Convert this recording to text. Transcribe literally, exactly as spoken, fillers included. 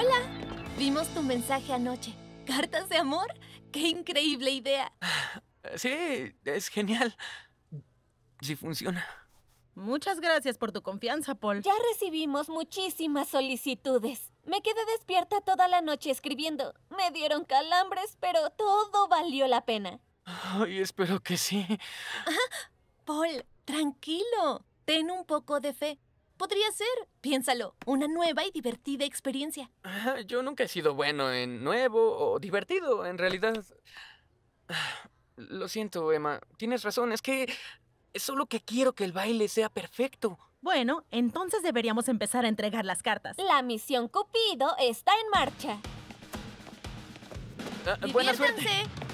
Hola. Vimos tu mensaje anoche. ¿Cartas de amor? ¡Qué increíble idea! Sí, es genial. Sí funciona. Muchas gracias por tu confianza, Paul. Ya recibimos muchísimas solicitudes. Me quedé despierta toda la noche escribiendo. Me dieron calambres, pero todo valió la pena. Ay, espero que sí. Paul, tranquilo. Ten un poco de fe. Podría ser, piénsalo, una nueva y divertida experiencia. Ah, Yo nunca he sido bueno en nuevo o divertido, en realidad. Ah, Lo siento, Emma. Tienes razón, es que es solo que quiero que el baile sea perfecto. Bueno, entonces deberíamos empezar a entregar las cartas. La misión Cupido está en marcha. Ah, buena suerte. ¡Diviértanse!